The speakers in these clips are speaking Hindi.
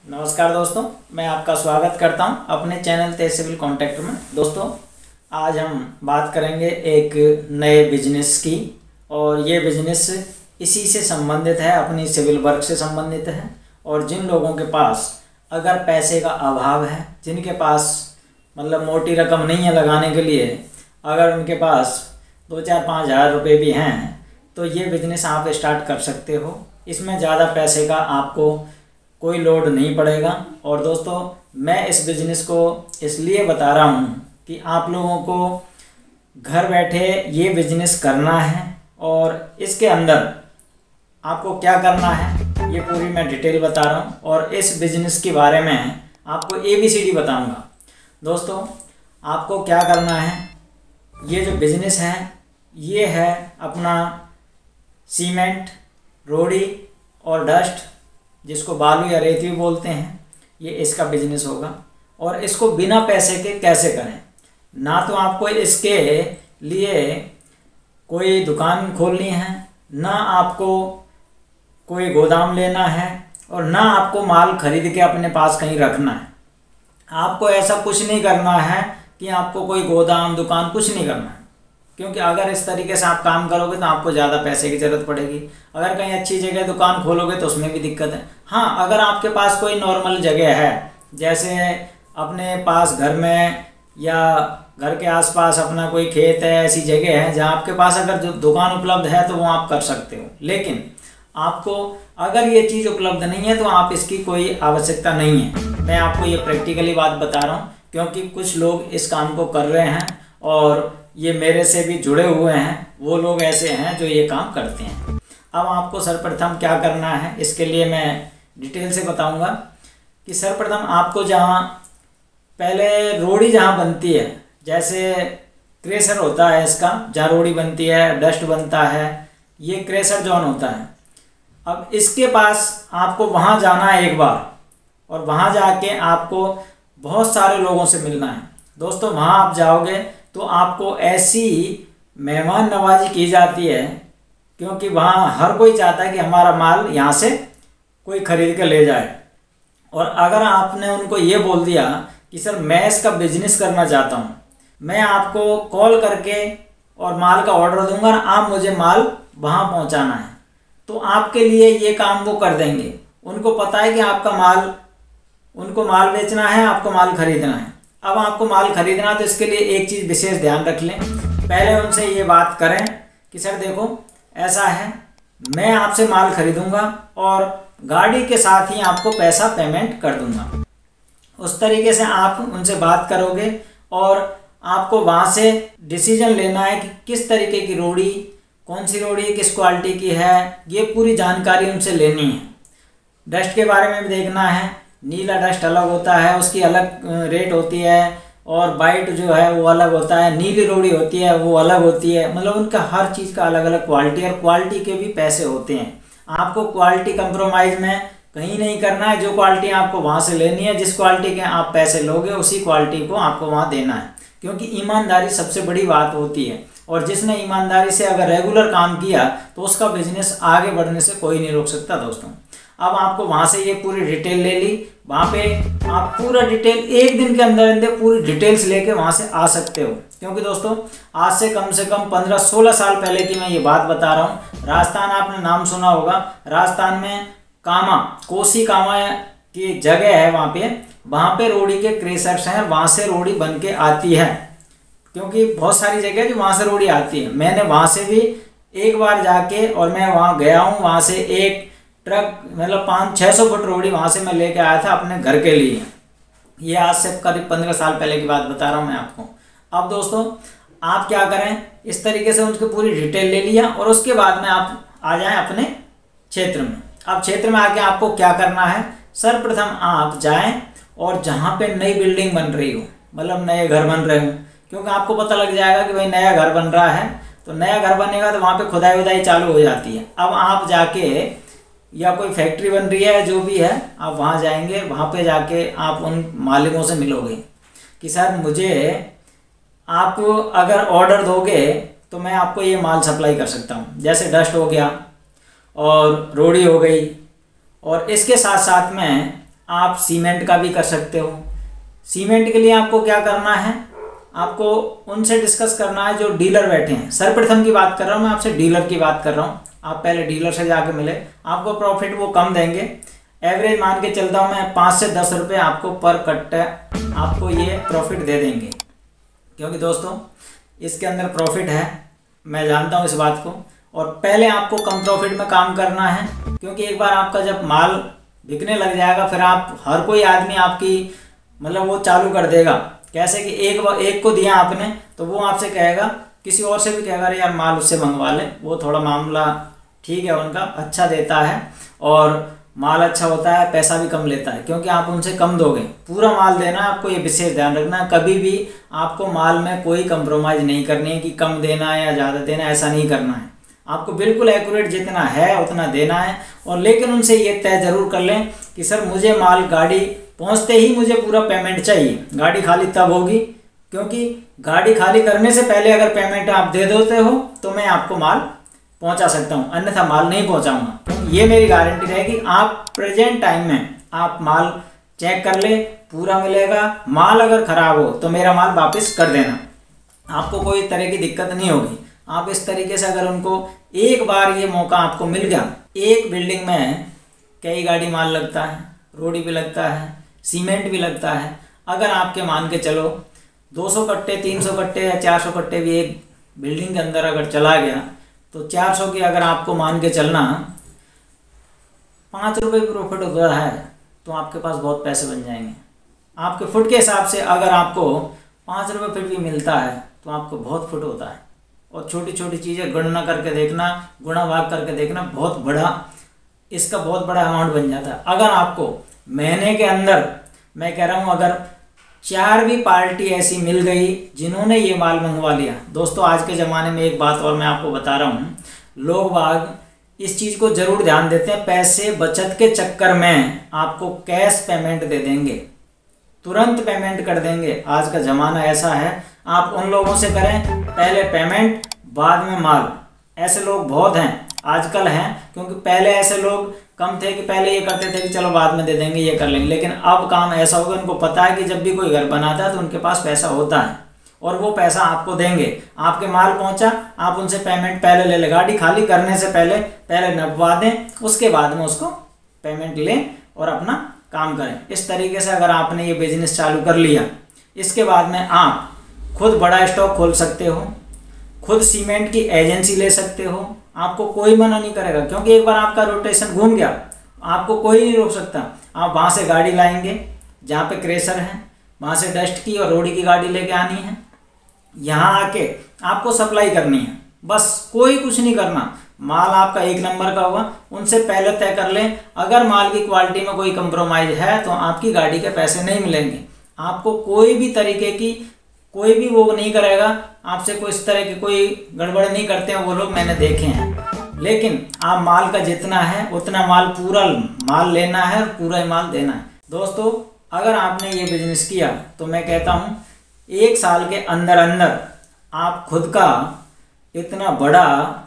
नमस्कार दोस्तों, मैं आपका स्वागत करता हूं अपने चैनल तेज सिविल कॉन्टैक्ट में। दोस्तों, आज हम बात करेंगे एक नए बिजनेस की, और ये बिजनेस इसी से संबंधित है, अपनी सिविल वर्क से संबंधित है। और जिन लोगों के पास अगर पैसे का अभाव है, जिनके पास मतलब मोटी रकम नहीं है लगाने के लिए, अगर उनके पास 2-4-5 हज़ार रुपये भी हैं तो ये बिज़नेस आप स्टार्ट कर सकते हो। इसमें ज़्यादा पैसे का आपको कोई लोड नहीं पड़ेगा। और दोस्तों, मैं इस बिज़नेस को इसलिए बता रहा हूँ कि आप लोगों को घर बैठे ये बिज़नेस करना है, और इसके अंदर आपको क्या करना है ये पूरी मैं डिटेल बता रहा हूँ। और इस बिज़नेस के बारे में आपको ABCD बताऊँगा। दोस्तों, आपको क्या करना है, ये जो बिज़नेस है ये है अपना सीमेंट, रोड़ी और डस्ट, जिसको बालू या रेत भी बोलते हैं, ये इसका बिजनेस होगा। और इसको बिना पैसे के कैसे करें, ना तो आपको इसके लिए कोई दुकान खोलनी है, ना आपको कोई गोदाम लेना है, और ना आपको माल खरीद के अपने पास कहीं रखना है। आपको ऐसा कुछ नहीं करना है कि आपको कोई गोदाम दुकान कुछ नहीं करना है, क्योंकि अगर इस तरीके से आप काम करोगे तो आपको ज़्यादा पैसे की ज़रूरत पड़ेगी। अगर कहीं अच्छी जगह दुकान खोलोगे तो उसमें भी दिक्कत है। हाँ, अगर आपके पास कोई नॉर्मल जगह है, जैसे अपने पास घर में या घर के आसपास अपना कोई खेत है, ऐसी जगह है जहाँ आपके पास अगर जो दुकान उपलब्ध है तो वो आप कर सकते हो। लेकिन आपको अगर ये चीज़ उपलब्ध नहीं है तो आप इसकी कोई आवश्यकता नहीं है। मैं आपको ये प्रैक्टिकली बात बता रहा हूँ, क्योंकि कुछ लोग इस काम को कर रहे हैं और ये मेरे से भी जुड़े हुए हैं। वो लोग ऐसे हैं जो ये काम करते हैं। अब आपको सर्वप्रथम क्या करना है, इसके लिए मैं डिटेल से बताऊंगा कि सर्वप्रथम आपको जहाँ पहले रोड़ी जहाँ बनती है, जैसे क्रेशर होता है इसका, जहाँ रोड़ी बनती है, डस्ट बनता है, ये क्रेशर जोन होता है। अब इसके पास आपको वहाँ जाना है एक बार, और वहाँ जाके आपको बहुत सारे लोगों से मिलना है। दोस्तों, वहाँ आप जाओगे तो आपको ऐसी मेहमान नवाजी की जाती है, क्योंकि वहाँ हर कोई चाहता है कि हमारा माल यहाँ से कोई ख़रीद के ले जाए। और अगर आपने उनको ये बोल दिया कि सर मैं इसका बिजनेस करना चाहता हूँ, मैं आपको कॉल करके और माल का ऑर्डर दूंगा, आप मुझे माल वहाँ पहुँचाना है, तो आपके लिए ये काम वो कर देंगे। उनको पता है कि आपका माल, उनको माल बेचना है, आपको माल खरीदना है। अब आपको माल खरीदना, तो इसके लिए एक चीज़ विशेष ध्यान रख लें। पहले उनसे ये बात करें कि सर देखो ऐसा है, मैं आपसे माल खरीदूंगा और गाड़ी के साथ ही आपको पैसा पेमेंट कर दूंगा। उस तरीके से आप उनसे बात करोगे, और आपको वहाँ से डिसीजन लेना है कि किस तरीके की रोड़ी, कौन सी रोड़ी किस क्वालिटी की है, ये पूरी जानकारी उनसे लेनी है। डस्ट के बारे में भी देखना है। नीला डस्ट अलग होता है, उसकी अलग रेट होती है, और वाइट जो है वो अलग होता है, नीली रोड़ी होती है वो अलग होती है। मतलब उनका हर चीज़ का अलग अलग क्वालिटी, और क्वालिटी के भी पैसे होते हैं। आपको क्वालिटी कंप्रोमाइज़ में कहीं नहीं करना है। जो क्वालिटी आपको वहाँ से लेनी है, जिस क्वालिटी के आप पैसे लोगे, उसी क्वालिटी को आपको वहाँ देना है, क्योंकि ईमानदारी सबसे बड़ी बात होती है। और जिसने ईमानदारी से अगर रेगुलर काम किया तो उसका बिजनेस आगे बढ़ने से कोई नहीं रोक सकता। दोस्तों, अब आपको वहाँ से ये पूरी डिटेल ले ली, वहाँ पे आप पूरा डिटेल एक दिन के अंदर अंदर पूरी डिटेल्स लेके वहाँ से आ सकते हो। क्योंकि दोस्तों, आज से कम 15-16 साल पहले की मैं ये बात बता रहा हूँ। राजस्थान, आपने नाम सुना होगा, राजस्थान में कामा, कोसी कामा की जगह है, वहाँ पे रोड़ी के क्रेशर्स हैं, वहाँ से रोड़ी बन के आती है। क्योंकि बहुत सारी जगह जो वहाँ से रोड़ी आती है। मैंने वहाँ से भी एक बार जाके, और मैं वहाँ गया हूँ, वहाँ से एक ट्रक मतलब 500-600 फुट रोड़ी वहाँ से मैं लेके आया था अपने घर के लिए। ये आज से करीब 15 साल पहले की बात बता रहा हूँ मैं आपको। अब दोस्तों, आप क्या करें, इस तरीके से उनकी पूरी डिटेल ले लिया, और उसके बाद में आप आ जाएं अपने क्षेत्र में। अब क्षेत्र में आके आपको क्या करना है, सर्वप्रथम आप जाएं और जहाँ पे नई बिल्डिंग बन रही हो, मतलब नए घर बन रहे हो, क्योंकि आपको पता लग जाएगा कि भाई नया घर बन रहा है, तो नया घर बनेगा तो वहाँ पे खुदाई वुदाई चालू हो जाती है। अब आप जाके, या कोई फैक्ट्री बन रही है, जो भी है, आप वहाँ जाएंगे, वहाँ पे जाके आप उन मालिकों से मिलोगे कि सर मुझे आप अगर ऑर्डर दोगे तो मैं आपको ये माल सप्लाई कर सकता हूँ। जैसे डस्ट हो गया और रोड़ी हो गई, और इसके साथ साथ में आप सीमेंट का भी कर सकते हो। सीमेंट के लिए आपको क्या करना है, आपको उनसे डिस्कस करना है जो डीलर बैठे हैं। सर्वप्रथम की बात कर रहा हूँ मैं, आपसे डीलर की बात कर रहा हूँ। आप पहले डीलर से जाके मिले, आपको प्रॉफिट वो कम देंगे। एवरेज मान के चलता हूँ मैं 5 से 10 रुपये आपको पर कट्टे आपको ये प्रॉफिट दे देंगे, क्योंकि दोस्तों इसके अंदर प्रॉफिट है, मैं जानता हूँ इस बात को। और पहले आपको कम प्रॉफिट में काम करना है, क्योंकि एक बार आपका जब माल बिकने लग जाएगा फिर आप हर कोई आदमी आपकी मतलब वो चालू कर देगा। कैसे कि एक को दिया आपने तो वो आपसे कहेगा, किसी और से भी कहेगा अरे यार माल उससे मंगवा ले, वो थोड़ा मामला ठीक है उनका, अच्छा देता है और माल अच्छा होता है, पैसा भी कम लेता है, क्योंकि आप उनसे कम दोगे। पूरा माल देना है आपको, ये विशेष ध्यान रखना है। कभी भी आपको माल में कोई कंप्रोमाइज़ नहीं करनी है कि कम देना है या ज़्यादा देना है, ऐसा नहीं करना है। आपको बिल्कुल एक्यूरेट जितना है उतना देना है। और लेकिन उनसे ये तय जरूर कर लें कि सर मुझे माल गाड़ी पहुंचते ही मुझे पूरा पेमेंट चाहिए। गाड़ी खाली तब होगी, क्योंकि गाड़ी खाली करने से पहले अगर पेमेंट आप दे देते हो तो मैं आपको माल पहुंचा सकता हूं, अन्यथा माल नहीं पहुंचाऊंगा। ये मेरी गारंटी रहेगी। आप प्रेजेंट टाइम में आप माल चेक कर ले, पूरा मिलेगा। माल अगर खराब हो तो मेरा माल वापस कर देना, आपको कोई तरह की दिक्कत नहीं होगी। आप इस तरीके से अगर उनको एक बार ये मौका आपको मिल गया, एक बिल्डिंग में कई गाड़ी माल लगता है, रोडी भी लगता है, सीमेंट भी लगता है। अगर आपके मान के चलो 200 कट्टे 300 कट्टे या 400 कट्टे भी एक बिल्डिंग के अंदर अगर चला गया तो 400 की अगर आपको मान के चलना 5 रुपये भी प्रॉफिट होता है तो आपके पास बहुत पैसे बन जाएंगे। आपके फुट के हिसाब से अगर आपको 5 रुपये फिट भी मिलता है तो आपको बहुत फुट होता है। और छोटी छोटी चीज़ें गणना करके देखना, गुणा भाग करके देखना, बहुत बड़ा इसका बहुत बड़ा अमाउंट बन जाता है। अगर आपको महीने के अंदर मैं कह रहा हूँ अगर 4 भी पार्टी ऐसी मिल गई जिन्होंने ये माल मंगवा लिया। दोस्तों आज के ज़माने में एक बात और मैं आपको बता रहा हूँ, लोग बाग इस चीज़ को ज़रूर ध्यान देते हैं, पैसे बचत के चक्कर में आपको कैश पेमेंट दे देंगे, तुरंत पेमेंट कर देंगे। आज का ज़माना ऐसा है, आप उन लोगों से करें पहले पेमेंट बाद में माल। ऐसे लोग बहुत हैं आजकल हैं, क्योंकि पहले ऐसे लोग कम थे कि पहले ये करते थे कि चलो बाद में दे देंगे, ये कर लेंगे। लेकिन अब काम ऐसा होगा, उनको पता है कि जब भी कोई घर बनाता है तो उनके पास पैसा होता है और वो पैसा आपको देंगे। आपके माल पहुंचा, आप उनसे पेमेंट पहले ले लें, गाड़ी खाली करने से पहले नपवा दें, उसके बाद में उसको पेमेंट लें और अपना काम करें। इस तरीके से अगर आपने ये बिजनेस चालू कर लिया, इसके बाद में आप खुद बड़ा स्टॉक खोल सकते हो, खुद सीमेंट की एजेंसी ले सकते हो, आपको कोई मना नहीं करेगा, क्योंकि एक बार आपका रोटेशन घूम गया आपको कोई नहीं रोक सकता। आप वहाँ से गाड़ी लाएंगे जहाँ पे क्रेशर है, वहाँ से डस्ट की और रोडी की गाड़ी लेके आनी है, यहाँ आके आपको सप्लाई करनी है, बस कोई कुछ नहीं करना। माल आपका 1 नंबर का होगा, उनसे पहले तय कर लें। अगर माल की क्वालिटी में कोई कंप्रोमाइज़ है तो आपकी गाड़ी के पैसे नहीं मिलेंगे। आपको कोई भी तरीके की कोई भी वो नहीं करेगा, आपसे कोई इस तरह की कोई गड़बड़ नहीं करते हैं वो लोग, मैंने देखे हैं। लेकिन आप माल का जितना है उतना माल पूरा माल लेना है और पूरा ही माल देना है। दोस्तों अगर आपने ये बिजनेस किया तो मैं कहता हूँ 1 साल के अंदर अंदर आप खुद का इतना बड़ा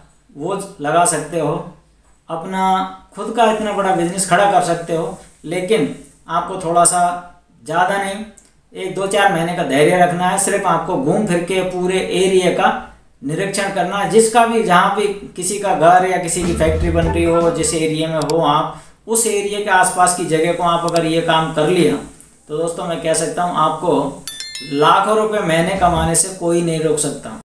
वो लगा सकते हो, अपना खुद का इतना बड़ा बिजनेस खड़ा कर सकते हो। लेकिन आपको थोड़ा सा ज़्यादा नहीं, 1-2-4 महीने का धैर्य रखना है। सिर्फ आपको घूम फिर के पूरे एरिया का निरीक्षण करना है, जिसका भी जहाँ भी किसी का घर या किसी की फैक्ट्री बन रही हो, जिस एरिया में हो आप, उस एरिया के आसपास की जगह को आप अगर ये काम कर लिया तो दोस्तों मैं कह सकता हूँ आपको लाखों रुपए महीने कमाने से कोई नहीं रोक सकता।